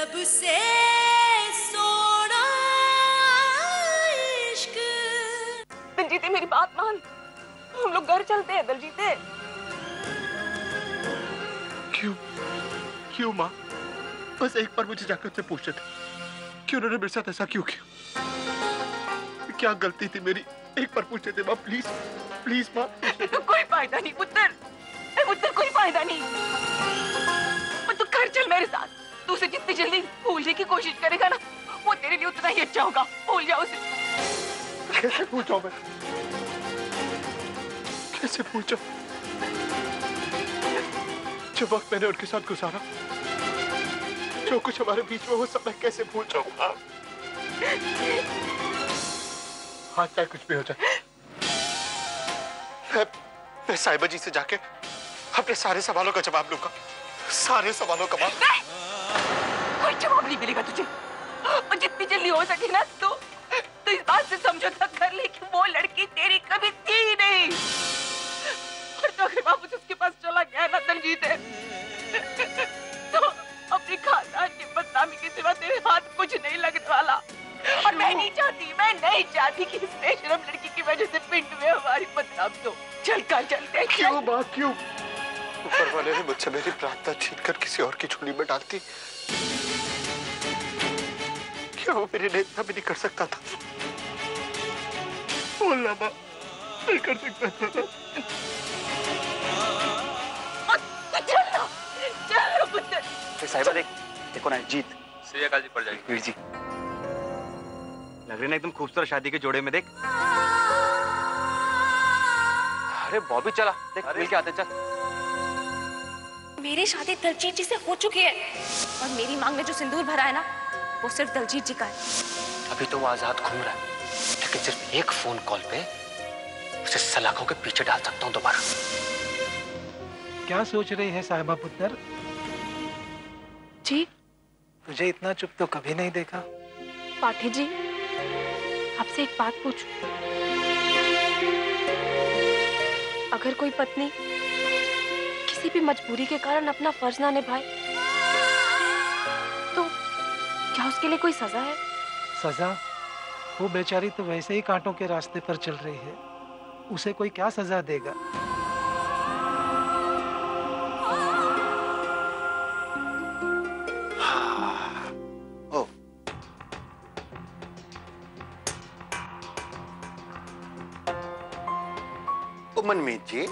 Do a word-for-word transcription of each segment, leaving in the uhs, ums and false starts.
सबसे सोना इश्क। दलजीते मेरी बात मान, हम लोग घर चलते हैं दलजीते। क्यों क्यों माँ? बस एक बार मुझे जाकर से पूछे थे कि उन्होंने मेरे साथ ऐसा क्यों किया, क्या गलती थी मेरी? एक बार पूछे थे माँ, प्लीज प्लीज माँ। तो कोई फायदा नहीं पुत्र, पुत्र कोई फायदा नहीं। तू घर चल मेरे साथ, तू उसे जितनी जल्दी भूलने की कोशिश करेगा ना, वो तेरे लिए उतना ही अच्छा होगा। भूल जाओ उसे। कैसे भूल जाऊं मैं? कैसे भूल जाऊं? जो वक्त मैंने उनके साथ गुजारा, जो कुछ हमारे बीच में, वो सब मैं कैसे भूल जाऊंगा? हाँ चाहे कुछ भी हो जाए, मैं, मैं साहिबा जी से जाके अपने सारे सवालों का जवाब लूंगा, सारे सवालों का जवाब। कोई जवाब नहीं मिलेगा तुझे, और जितनी जल्दी हो सके ना तो, तो इस बात से समझौता कर ले कि वो लड़की तेरी कभी थी ही नहीं। और तो अगर वापस उसके पास चला गया ना दलजीत है, तो अपनी खानदान की बदनामी के सिवा तेरे हाथ कुछ नहीं लगने वाला। और मैं नहीं चाहती, मैं नहीं चाहती कि इस बेशरम लड़की की वजह से पिंड में हमारी बदनामी हो। चल कर चलते हैं। क्यों माँ क्यों? ऊपर वाले ने मुझसे मेरी प्रार्थना छीन कर किसी और की झोली में डालती, क्या वो मेरे लिए इतना भी नहीं कर सकता था? बोलना माँ, नहीं कर सकता था। चलो चलो पुत्र। साहिबा देख, देखो ना जीत। श्री अकाल जी पड़ जाएगी। वीर जी लग रही ना एकदम खूबसूरत शादी के जोड़े में। देख अरे बॉबी चला, देख मिल के आते। चल मेरी शादी दलजीत जी से हो चुकी है, और मेरी मांग में जो सिंदूर भरा है ना, वो सिर्फ दलजीत जी का है। अभी तो वो आजाद घूम रहा है, लेकिन सिर्फ एक फोन कॉल पे उसे सलाखों के पीछे डाल सकता हूँ दोबारा। क्या सोच रही है साहिबा पुत्र? जी तुझे इतना चुप तो कभी नहीं देखा। पाठी जी, आपसे एक बात पूछूं? अगर कोई पत्नी किसी भी मजबूरी के कारण अपना फर्ज ना निभाए, तो क्या उसके लिए कोई सजा है? सजा? वो बेचारी तो वैसे ही कांटों के रास्ते पर चल रही है, उसे कोई क्या सजा देगा? ओ, ओ मनमीत जी,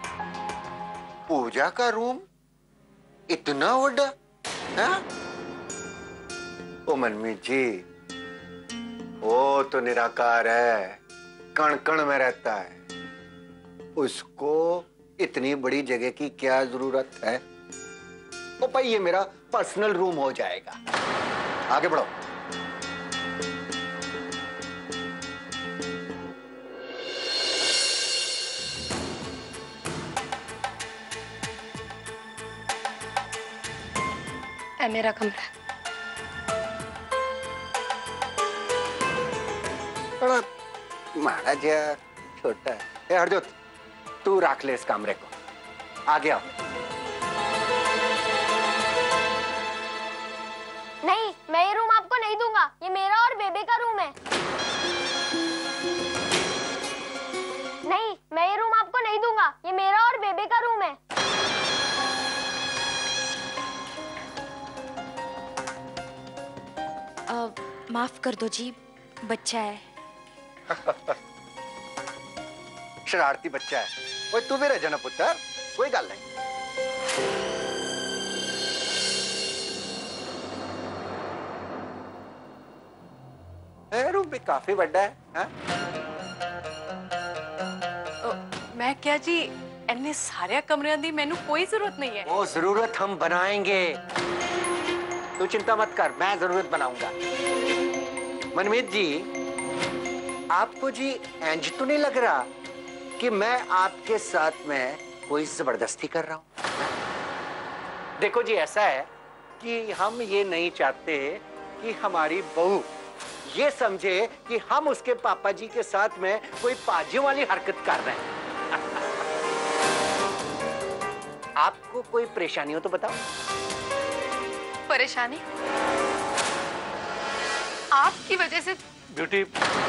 पूजा का रूम इतना बड़ा है? ओ मनमीत जी, वो तो निराकार है, कण कण में रहता है, उसको इतनी बड़ी जगह की क्या जरूरत है? ओ भाई, ये मेरा पर्सनल रूम हो जाएगा। आगे बढ़ो। ऐ मेरा कमरा। बड़ा माड़ा जिया छोटा है। ए हरजोत, तू रख ले इस कमरे को। आगे आओ। नहीं, मैं ये रूम आपको नहीं दूंगा, ये मेरा और बेबी का रूम है। नहीं, मैं ये रूम आपको नहीं दूंगा, ये मेरा और बेबी का रूम है। आ, माफ कर दो जी, बच्चा है। शरारती बच्चा है। ओए तू भी रह जाना पुत्र, कोई गल नहीं। रूम भी काफी बड़ा है, हा? मैं क्या जी, इन्ने सारे कमरियां दी मैनू कोई जरूरत नहीं है। वो जरूरत हम बनाएंगे, तू चिंता मत कर, मैं जरूरत बनाऊंगा। मनमीत जी, आपको जी इंज तो नहीं लग रहा कि मैं आपके साथ में कोई जबरदस्ती कर रहा हूं? देखो जी, ऐसा है कि हम ये नहीं चाहते कि हमारी बहू ये समझे कि हम उसके पापा जी के साथ में कोई पाजियों वाली हरकत कर रहे हैं। आपको कोई परेशानी हो तो बताओ। परेशानी? आपकी वजह से। ब्यूटी,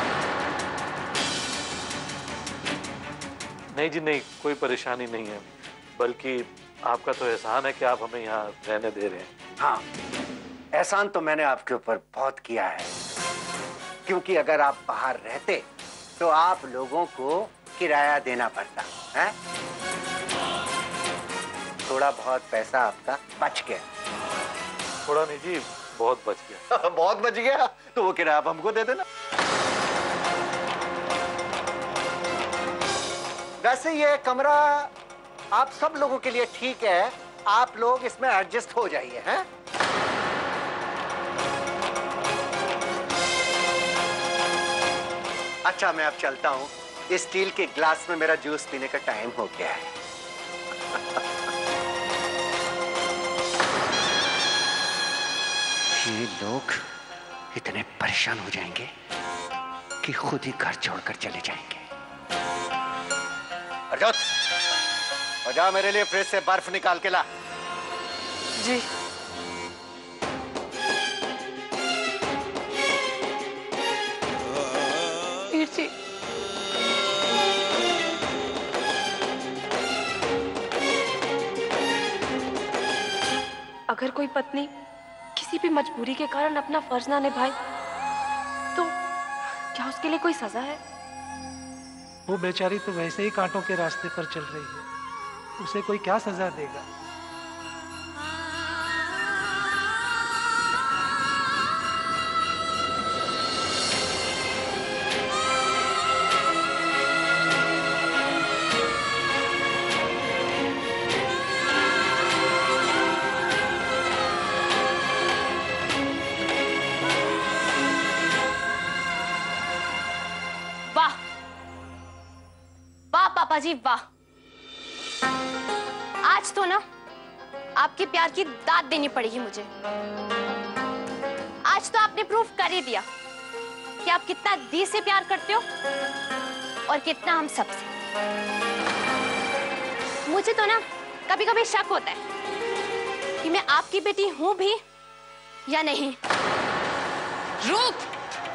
नहीं जी नहीं, कोई परेशानी नहीं है, बल्कि आपका तो एहसान है कि आप हमें यहाँ रहने दे रहे हैं। हाँ, एहसान तो मैंने आपके ऊपर बहुत किया है, क्योंकि अगर आप बाहर रहते तो आप लोगों को किराया देना पड़ता है। थोड़ा बहुत पैसा आपका बच गया। थोड़ा नहीं जी, बहुत बच गया। बहुत बच गया तो वो किराया आप हमको दे देना। वैसे ये कमरा आप सब लोगों के लिए ठीक है, आप लोग इसमें एडजस्ट हो जाइए। हैं? अच्छा, मैं अब चलता हूँ, इस स्टील के ग्लास में मेरा जूस पीने का टाइम हो गया है। ये लोग इतने परेशान हो जाएंगे कि खुद ही घर छोड़कर चले जाएंगे। अर्जुन, और जा मेरे लिए फ्रिज से बर्फ निकाल के ला। जी। वीर जी, अगर कोई पत्नी किसी भी मजबूरी के कारण अपना फर्ज ना निभाए तो क्या उसके लिए कोई सजा है? वो बेचारी तो वैसे ही कांटों के रास्ते पर चल रही है, उसे कोई क्या सजा देगा? पापा जी वाह, आज तो ना आपके प्यार की दाद देनी पड़ेगी मुझे। आज तो आपने प्रूफ कर ही दिया कि आप कितना दिल से प्यार करते हो और कितना हम सबसे। मुझे तो ना कभी कभी शक होता है कि मैं आपकी बेटी हूं भी या नहीं। रूप,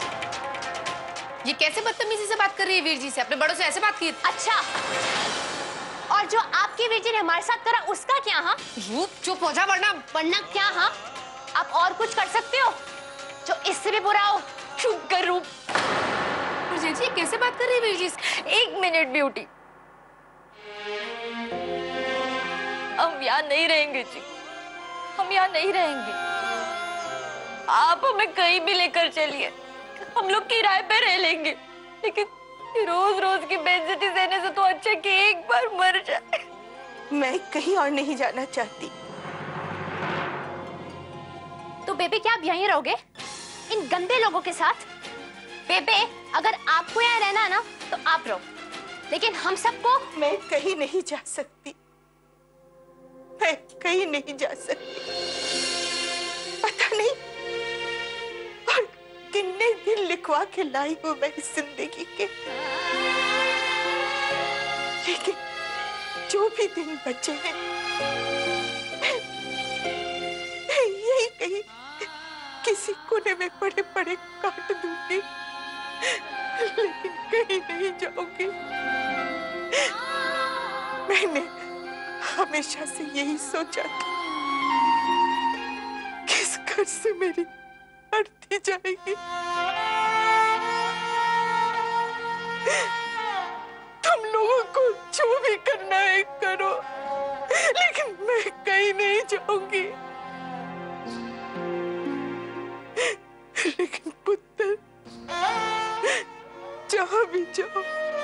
ये कैसे बदतमीजी से बात कर रही है वीर जी से? अपने बड़ों से ऐसे बात की? अच्छा, और जो आपके वीर जी ने हमारे साथ करा उसका क्या? हाँ रूप चुप हो जा, वरना वरना क्या? हाँ, आप और कुछ कर सकते हो जो इससे भी बुरा हो। चुप कर रूप। जी जी कैसे बात कर रही है वीर जी से? एक मिनट ब्यूटी, हम यहाँ नहीं रहेंगे जी, हम यहाँ नहीं रहेंगे। आप हमें कहीं भी लेकर चलिए, हम लोग किराए पे रह लेंगे, लेकिन रोज रोज की बेइज्जती सहने से तो अच्छा कि एक बार मर जाए। मैं कहीं और नहीं जाना चाहती। तो बेबे क्या आप यहीं रहोगे इन गंदे लोगों के साथ? बेबे अगर आपको यहाँ रहना है ना तो आप रहो, लेकिन हम सबको। मैं कहीं नहीं जा सकती, मैं कहीं नहीं जा सकती। पता नहीं और कितने दिन लिखवा के लाई हूं मैं इस जिंदगी के, लेकिन जो भी दिन बचे हैं मैं यही कहीं किसी कोने में पड़े पड़े काट दूंगी, लेकिन कहीं नहीं जाऊंगी। मैंने हमेशा से यही सोचा था कि इस घर से मेरी बढ़ती जाएगी। तुम लोगों को जो भी करना है करो, लेकिन मैं कहीं नहीं जाऊंगी। लेकिन पुत्र, जहां भी जाओ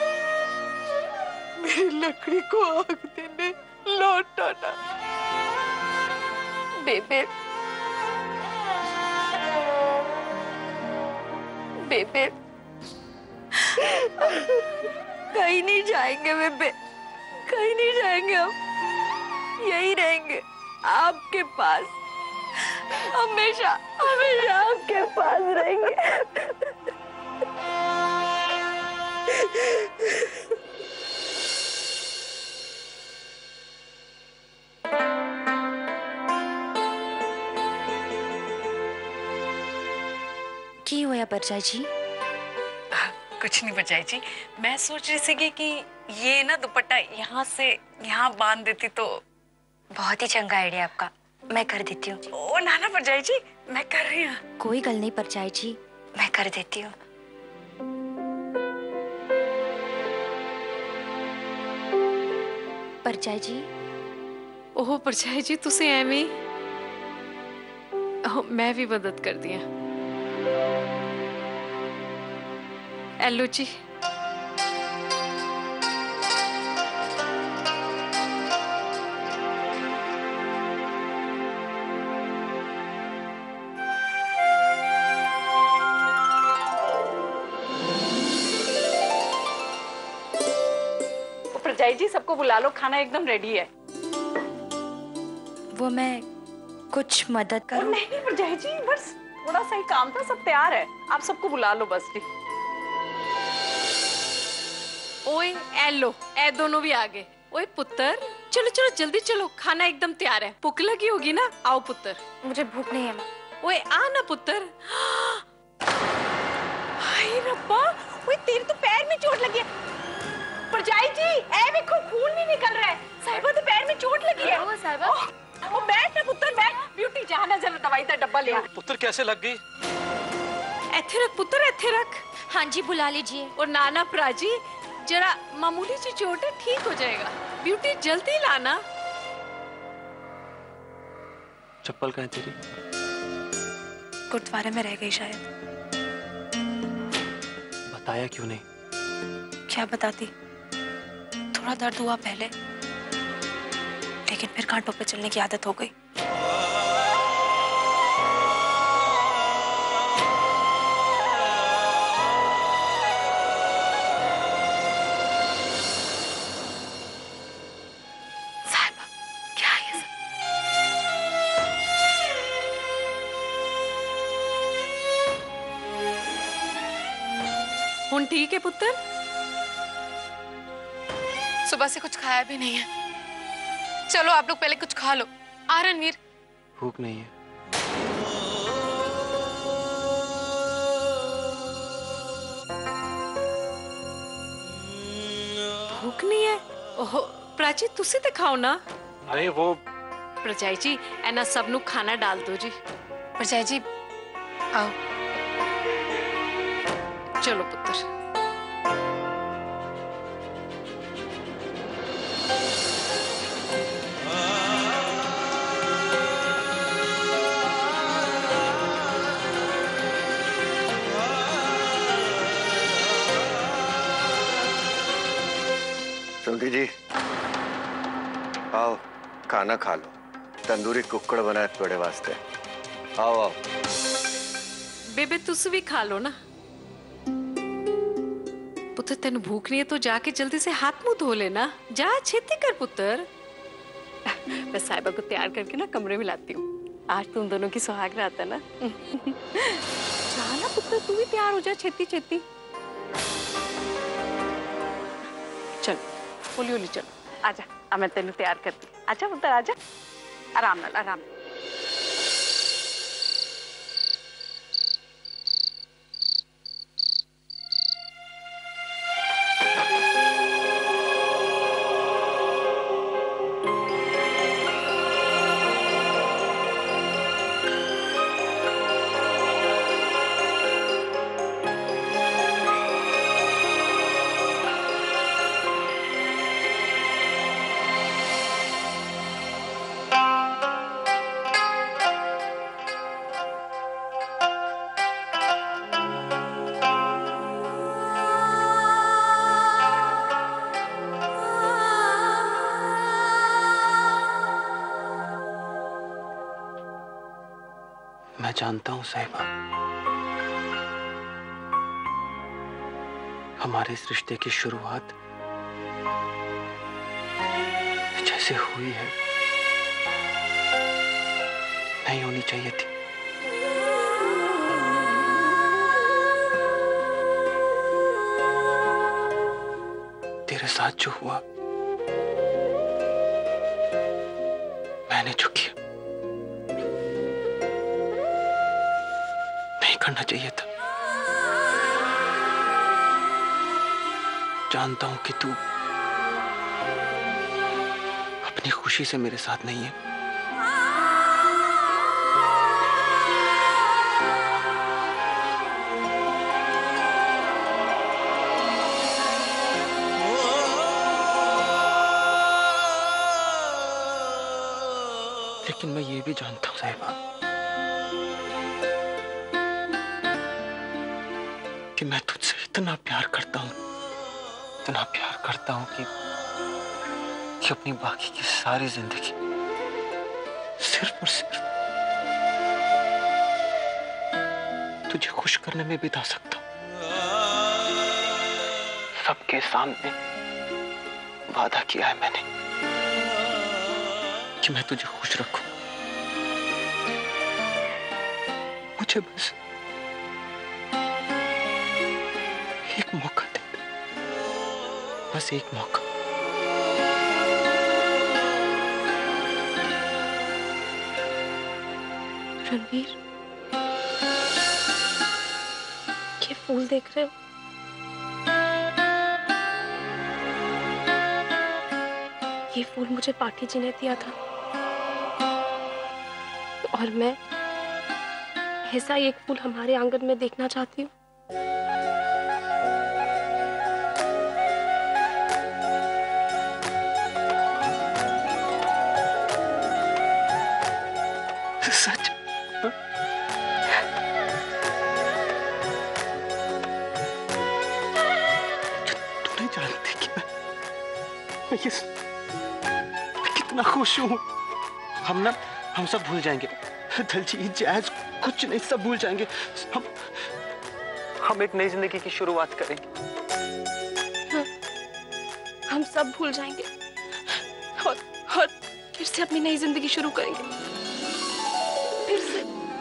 मेरी लकड़ी को आग देने लौट आना। बेबे, बेबे, कहीं नहीं जाएंगे बेबे, कहीं नहीं जाएंगे, हम यही रहेंगे आपके पास, हमेशा हमेशा आपके पास रहेंगे। की होया परजाई जी? कुछ नहीं परजाई जी, मैं सोच रही थी कि ये ना दुपट्टा यहाँ से यहाँ बांध देती तो। बहुत ही चंगा आइडिया आपका, मैं कर देती हूँ। ओ ना ना परजाई जी, मैं कर रही हूँ। कोई गल नहीं परजाई जी, मैं कर देती हूँ। परजाई जी। ओह परजाई जी तुसे एवें ओह, मैं भी मदद कर दिया। एलो जी। परजाई जी सबको बुला लो, खाना एकदम रेडी है। वो मैं कुछ मदद करूं? नहीं नहीं परजाई जी, बस थोड़ा सा ही काम था, सब तैयार है, आप सबको बुला लो बस जी। ओए एलो, ए दोनों भी आ गए। ओए पुत्र, चलो चलो जल्दी चलो, खाना एकदम तैयार है। भूख लगी होगी ना? आओ पुत्र। मुझे भूख नहीं है। ओए आ ना पुत्र। हाय रब्बा, ओए तेरे तो पैर में चोट लगी है। परजाई जी, ए देखो खून भी निकल रहा है। साहिबा तो पैर में चोट लगी है। ओ साहिबा, ओ बैठ ना पुत्र बैठ। ब्यूटी जाना जरा दवाई का डब्बा ले आ। पुत्र कैसे लग गई? एथे रख पुत्र, एथे रख। हाँ जी बुला लीजिए। और नाना प्राजी, जरा मामूली सी चोट है, ठीक हो जाएगा। ब्यूटी जल्दी लाना। चप्पल कहाँ है तेरी? गुरुद्वारे में रह गई शायद। बताया क्यों नहीं? क्या बताती, थोड़ा दर्द हुआ पहले, लेकिन फिर कांटों पे चलने की आदत हो गई। साहिबा, क्या है ये सब? हुन ठीक है पुत्र? सुबह से कुछ खाया भी नहीं है। चलो आप लोग पहले कुछ खा लो। आ रणवीर। भूख नहीं है। भूख नहीं है? ओहो प्राची तुसी तो खाओ ना। नहीं वो प्रजाई जी एना सब नु खाना डाल दो जी। प्रजाई जी आओ। चलो पुत्र। सुंदरी जी आओ खाना खा लो, तंदूरी कुकड़ बनाए थोड़े वास्ते। आओ आओ। बेबे तुस भी खा लो ना। पुत्र तेन भूख नहीं है तो जाके जल्दी से हाथ मुंह धो लेना। जा छेती कर पुत्र। मैं साहिबा को तैयार करके ना कमरे में लाती हूँ। आज तुम दोनों की सुहाग रात है ना। जाना पुत्र, तू भी तैयार हो जा छेती छेती। चल होली होली चल, आजा। अब मैं तेन तैयार करती। आजा पुत्र आजा, आराम नाल आराम। मैं जानता हूं साहिबा, हमारे इस रिश्ते की शुरुआत जैसे हुई है नहीं होनी चाहिए थी। तेरे साथ जो हुआ, मैंने जो किया नहीं करना चाहिए था। जानता हूं कि तू अपनी खुशी से मेरे साथ नहीं है। लेकिन मैं ये भी जानता हूं साहिबा कि मैं तुझसे इतना प्यार करता हूं, इतना प्यार करता हूं कि, कि अपनी बाकी की सारी जिंदगी सिर्फ और सिर्फ तुझे खुश करने में बिता सकता हूं। सबके सामने वादा किया है मैंने कि मैं तुझे खुश रखूं। मुझे बस एक मौका दे, बस एक मौका। रणवीर, ये फूल देख रहे हो? ये फूल मुझे पाठी जी ने दिया था और मैं ऐसा एक फूल हमारे आंगन में देखना चाहती हूँ। सच? तू नहीं जानती कि मैं, मैं ये मैं कितना खुश हूँ। हम ना हम सब भूल जाएंगे, दलजीत जैज कुछ नहीं, सब भूल जाएंगे। हम हम एक नई जिंदगी की शुरुआत करेंगे। हम सब भूल जाएंगे और, और फिर से अपनी नई जिंदगी शुरू करेंगे, फिर से।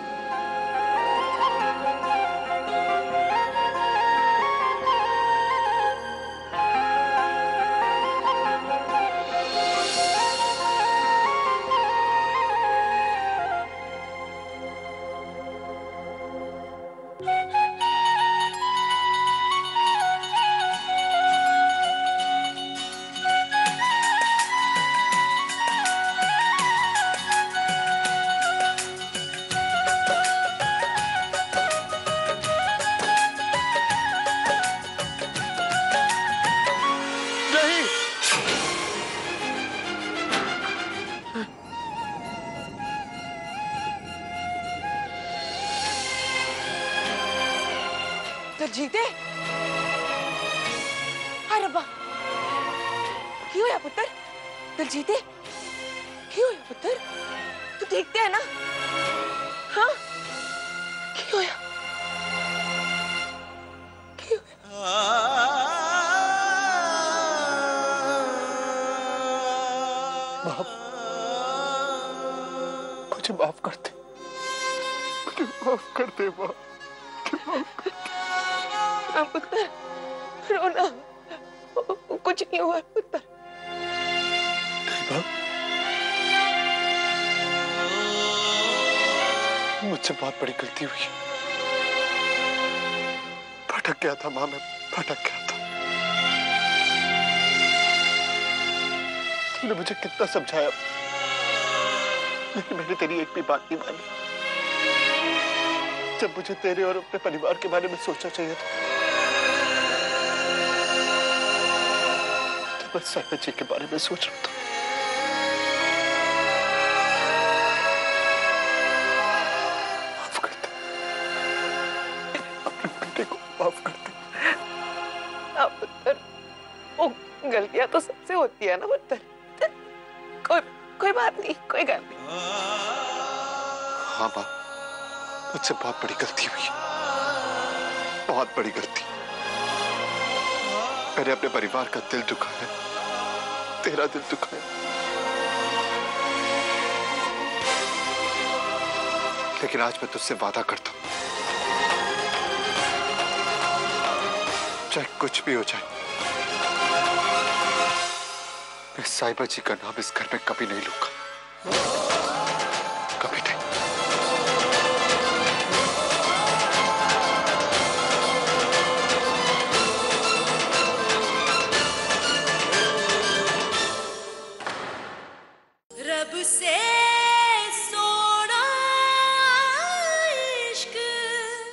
जीते हाय रब्बा की होया पुत्र दलजीते की होया पुत्र तू देखते है ना हाँ की होया की होया माफ मुझे माफ कर दे, मुझे माफ कर दे माँ, मुझे माफ कर दे। हाँ पुत्र रोना, कुछ नहीं हुआ पुत्र। मुझसे बहुत बड़ी गलती हुई, भटक गया था माँ, मैं भटक गया था। तूने मुझे कितना समझाया, लेकिन मैंने तेरी एक भी बात नहीं मानी। जब मुझे तेरे और अपने परिवार के बारे में सोचना चाहिए था, तो बस साहिबा जी के बारे में सोच रहा था। माफ कर दे, अपने बेटे को माफ कर दे। हाँ पुत्र, वो गलतियां तो सबसे होती है ना पुत्र। कोई कोई बात नहीं, कोई गल नहीं। हाँ माँ, मुझसे बहुत बड़ी गलती हुई, बहुत बड़ी गलती। मैंने अपने परिवार का दिल दुखाया, तेरा दिल दुखाया। लेकिन आज मैं तुझसे वादा करता हूं, चाहे कुछ भी हो जाए, मैं साहिबा जी का नाम इस घर में कभी नहीं लूंगा।